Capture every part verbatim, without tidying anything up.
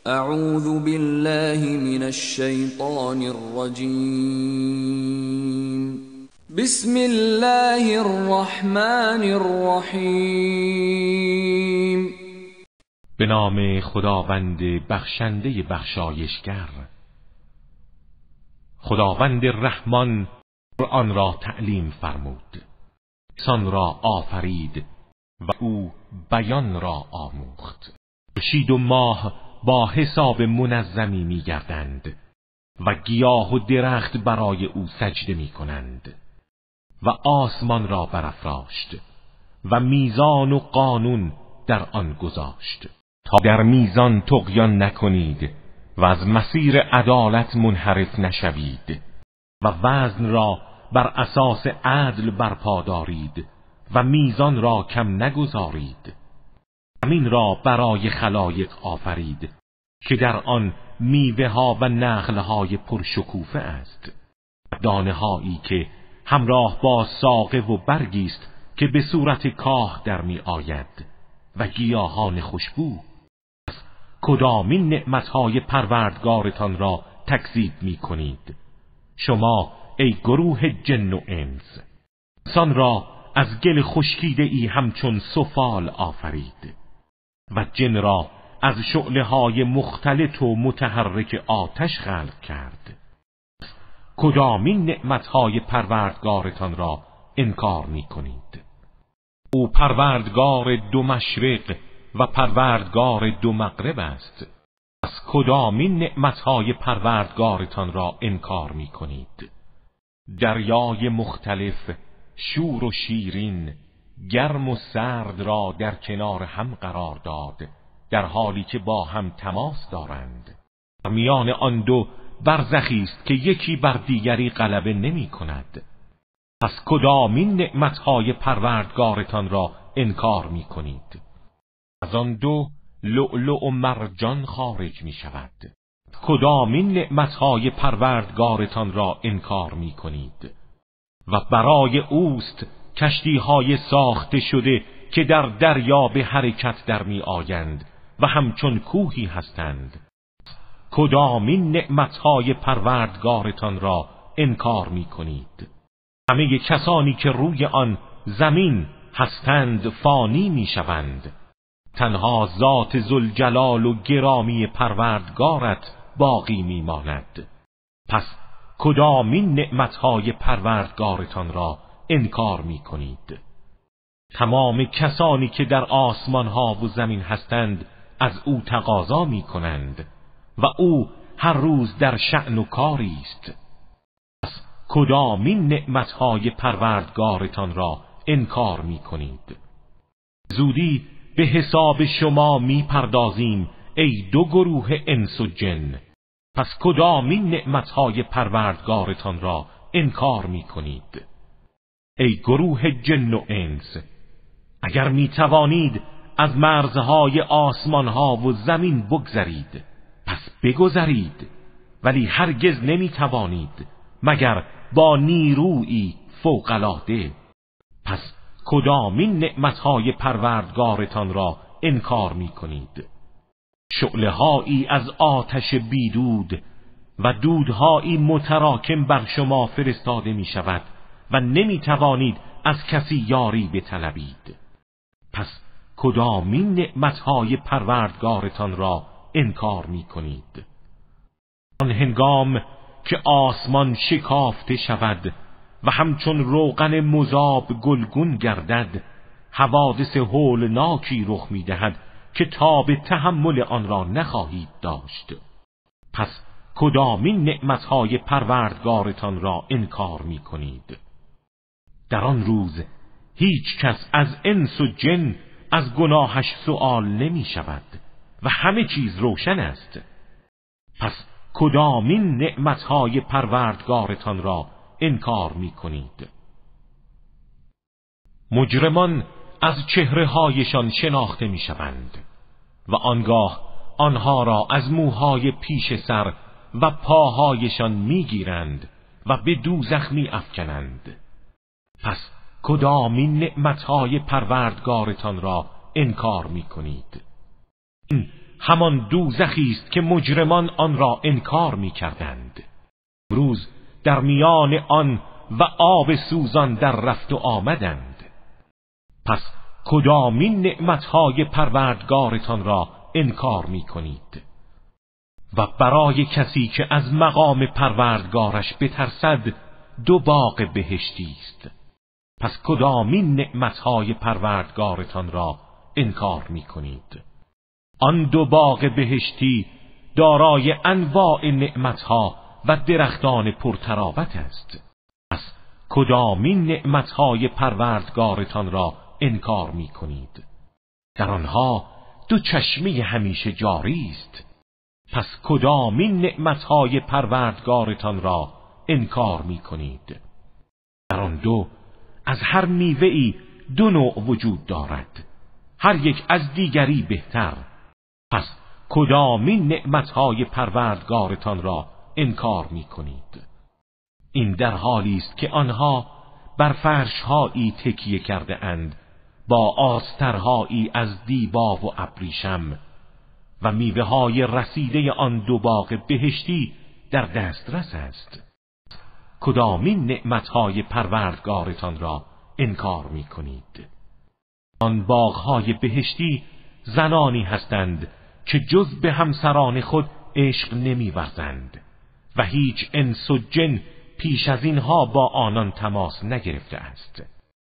اعوذ بالله من الشیطان الرجیم. بسم الله الرحمن الرحیم. به نام خداوند بخشنده بخشایشگر. خداوند رحمان قرآن را تعلیم فرمود، انسان را آفرید و او بیان را آموخت. خورشید و ماه با حساب منظمی می گردند و گیاه و درخت برای او سجده می کنند و آسمان را برافراشت و میزان و قانون در آن گذاشت تا در میزان طغیان نکنید و از مسیر عدالت منحرف نشوید و وزن را بر اساس عدل برپا دارید و میزان را کم نگذارید. زمین را برای خلایق آفرید که در آن میوه ها و نخل های پرشکوفه است، دانه هایی که همراه با ساقه و برگی است که به صورت کاه در می آید و گیاهان خوشبو. پس کدامین نعمتهای پروردگارتان را تکذیب می کنید؟ شما ای گروه جن و انس، انسان را از گل خشکیده ای همچون سفال آفرید و جن را از شعله های مختلط و متحرک آتش خلق کرد. کدامین نعمتهای پروردگارتان را انکار می کنید؟ او پروردگار دو مشرق و پروردگار دو مغرب است. از کدامین نعمتهای پروردگارتان را انکار می کنید؟ دریای مختلف شور و شیرین، گرم و سرد را در کنار هم قرار داد در حالی که با هم تماس دارند. در میان آن دو برزخی است که یکی بر دیگری غلبه نمی کند. پس کدامین نعمتهای پروردگارتان را انکار می کنید؟ از آن دو لؤلؤ و مرجان خارج می شود. کدامین نعمتهای پروردگارتان را انکار می کنید؟ و برای اوست کشتیهای ساخته شده که در دریا به حرکت در می آیند و همچون کوهی هستند. کدامین نعمتهای پروردگارتان را انکار می کنید؟ همه کسانی که روی آن زمین هستند فانی می شوند، تنها ذات ذوالجلال و گرامی پروردگارت باقی می ماند. پس کدامین نعمتهای پروردگارتان را انکار می کنید؟ تمام کسانی که در آسمان ها و زمین هستند از او تقاضا می کنند و او هر روز در شأن و کاری است. پس کدامین نعمتهای پروردگارتان را انکار می کنید؟ زودی به حساب شما می پردازیم ای دو گروه انس و جن. پس کدامین نعمتهای پروردگارتان را انکار می کنید؟ ای گروه جن و انس، اگر می توانید از مرزهای آسمانها و زمین بگذرید پس بگذرید، ولی هرگز نمی توانید مگر با نیرویی فوق‌العاده. پس کدامین نعمتهای پروردگارتان را انکار می کنید؟ شعله‌هایی از آتش بیدود و دودهایی متراکم بر شما فرستاده می شود و نمی توانید از کسی یاری بطلبید. پس کدامین نعمتهای پروردگارتان را انکار می کنید؟ آن هنگام که آسمان شکافته شود و همچون روغن مذاب گلگون گردد، حوادث هولناکی رخ می دهد که تاب تحمل آن را نخواهید داشت. پس کدامین نعمتهای پروردگارتان را انکار می کنید؟ در آن روز هیچ کس از انس و جن از گناهش سؤال نمی شود و همه چیز روشن است. پس کدامین نعمتهای پروردگارتان را انکار می کنید؟ مجرمان از چهره‌هایشان شناخته می شوند و آنگاه آنها را از موهای پیش سر و پاهایشان می گیرند و به دوزخ می افکنند. پس کدامین نعمتهای پروردگارتان را انکار می کنید؟ این همان دوزخی است که مجرمان آن را انکار می‌کردند. امروز در میان آن و آب سوزان در رفت و آمدند. پس کدامین نعمتهای پروردگارتان را انکار می‌کنید؟ و برای کسی که از مقام پروردگارش بترسد دو باغ بهشتی است. پس کدامین نعمتهای پروردگارتان را انکار می‌کنید؟ آن دو باغ بهشتی دارای انواع نعمتها و درختان پرتراوت است. پس کدامین نعمتهای پروردگارتان را انکار می‌کنید؟ در آنها دو چشمه همیشه جاری است. پس کدامین نعمتهای پروردگارتان را انکار می‌کنید؟ در آن دو از هر میوه‌ای دو نوع وجود دارد، هر یک از دیگری بهتر. پس کدامین نعمتهای پروردگارتان را انکار می‌کنید؟ این در حالی است که آنها بر فرش‌هایی تکیه کرده اند با آسترهایی از دیبا و ابریشم و میوه‌های رسیده آن دو باغ بهشتی در دسترس است. کدامین نعمتهای پروردگارتان را انکار می‌کنید؟ آن باغ‌های بهشتی زنانی هستند که جز به همسران خود عشق نمی‌ورزند و هیچ انس و جن پیش از اینها با آنان تماس نگرفته است.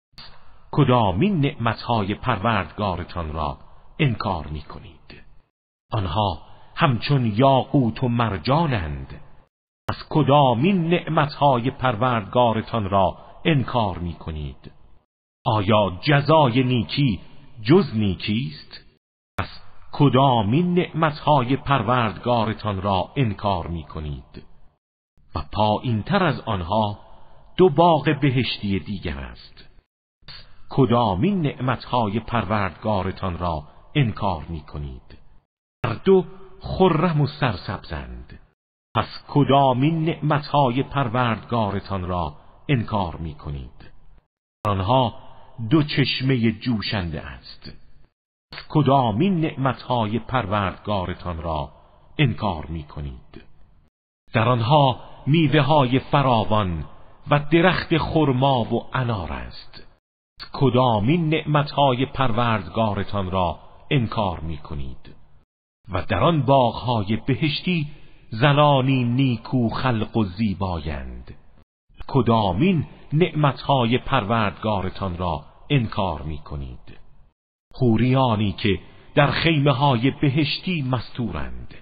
کدامین نعمتهای پروردگارتان را انکار می‌کنید؟ آنها همچون یاقوت و مرجانند. از کدامین نعمتهای پروردگارتان را انکار می‌کنید؟ آیا جزای نیکی جز نیکی است؟ پس کدامین نعمتهای پروردگارتان را انکار می‌کنید؟ و پایین‌تر از آنها دو باغ بهشتی دیگر است. کدامین نعمتهای پروردگارتان را انکار می‌کنید؟ هر دو خرم و سرسبزند. پس کدامین نعمتهای پروردگارتان را انکار می‌کنید؟ آنها دو چشمه جوشنده است. پس کدامین نعمتهای پروردگارتان را انکار می‌کنید؟ در آنها میوه‌های فراوان و درخت خرما و انار است. کدامین نعمتهای پروردگارتان را انکار می‌کنید؟ و در آن باغ‌های بهشتی زنانی نیکو خلق و زیبایند. کدامین نعمتهای پروردگارتان را انکار می‌کنید؟ حوریانی که در خیمه‌های بهشتی مستورند.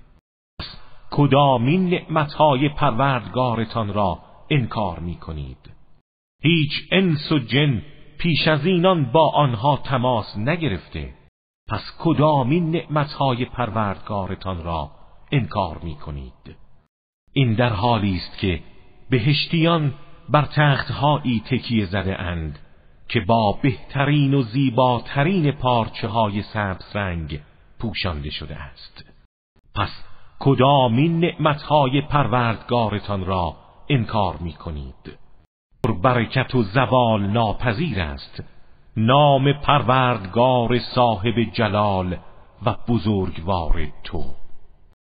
کدامین نعمتهای پروردگارتان را انکار می‌کنید؟ هیچ انس و جن پیش از اینان با آنها تماس نگرفته. پس کدامین نعمتهای پروردگارتان را انکار می‌کنید؟ این در حالی است که بهشتیان بر تخت‌هایی تکیه زده اند که با بهترین و زیباترین پارچه‌های سبز رنگ پوشانده شده است. پس کدامین نعمتهای پروردگارتان را انکار می‌کنید؟ برکت و زوال ناپذیر است نام پروردگار صاحب جلال و بزرگوار تو.